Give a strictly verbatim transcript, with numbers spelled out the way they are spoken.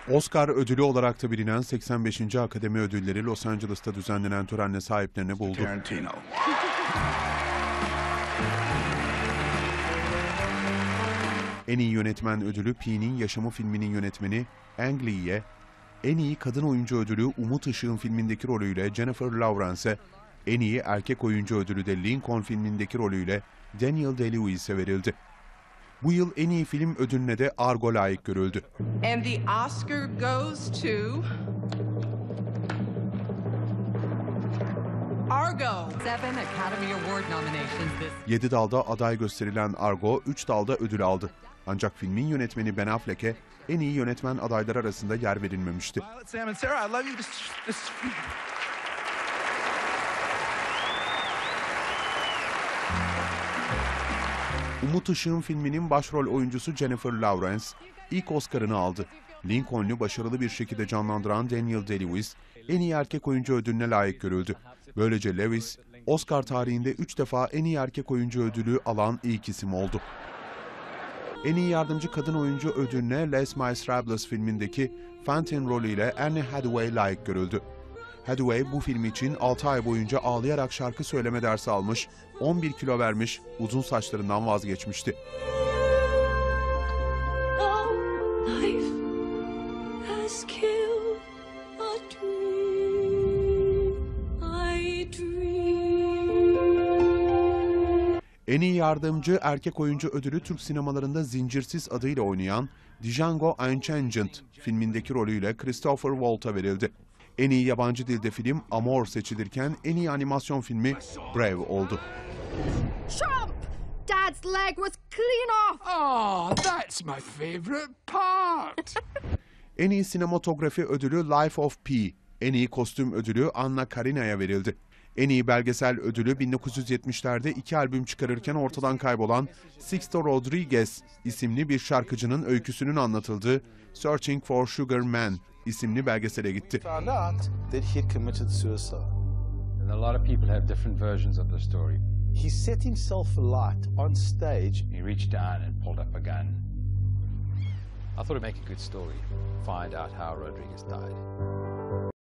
Oscar ödülü olarak da bilinen seksen beşinci Akademi Ödülleri Los Angeles'ta düzenlenen törenle sahiplerini buldu. Tarantino. En iyi yönetmen ödülü Pi'nin Yaşamı filminin yönetmeni Ang Lee'ye, en iyi kadın oyuncu ödülü Umut Işık'ın filmindeki rolüyle Jennifer Lawrence'e, en iyi erkek oyuncu ödülü de Lincoln filmindeki rolüyle Daniel Day-Lewis'e verildi. Bu yıl en iyi film ödülüne de Argo layık görüldü. And the Oscar goes to Argo. Seven Academy Award nominations this Yedi dalda aday gösterilen Argo, üç dalda ödül aldı. Ancak filmin yönetmeni Ben Affleck'e en iyi yönetmen adayları arasında yer verilmemişti. Violet, Sam, and Sarah, I love you. This, this... Umut Işık'ın filminin başrol oyuncusu Jennifer Lawrence ilk Oscar'ını aldı. Lincoln'u başarılı bir şekilde canlandıran Daniel Day-Lewis en iyi erkek oyuncu ödülüne layık görüldü. Böylece Lewis, Oscar tarihinde üç defa en iyi erkek oyuncu ödülü alan ilk isim oldu. En iyi yardımcı kadın oyuncu ödülüne Les Miserables filmindeki Fantine rolüyle Anne Hathaway layık görüldü. Hathaway bu film için altı ay boyunca ağlayarak şarkı söyleme dersi almış, on bir kilo vermiş, uzun saçlarından vazgeçmişti. En iyi yardımcı erkek oyuncu ödülü Türk sinemalarında Zincirsiz adıyla oynayan Django Unchained filmindeki rolüyle Christopher Waltz'a verildi. En iyi yabancı dilde film Amour seçilirken en iyi animasyon filmi Brave oldu. Chomp! Dad's leg was clean off! Oh, that's my favorite part. En iyi sinematografi ödülü Life of Pi, en iyi kostüm ödülü Anna Karina'ya verildi. En iyi belgesel ödülü bin dokuz yüz yetmişlerde iki albüm çıkarırken ortadan kaybolan Sixto Rodriguez isimli bir şarkıcının öyküsünün anlatıldığı Searching for Sugar Man isimli belgesele gitti. Found out that he had committed suicide. And a lot of people have different versions of the story. He set himself alight on stage. He reached down and pulled up a gun. I thought it'd make a good story. Find out how Rodriguez died.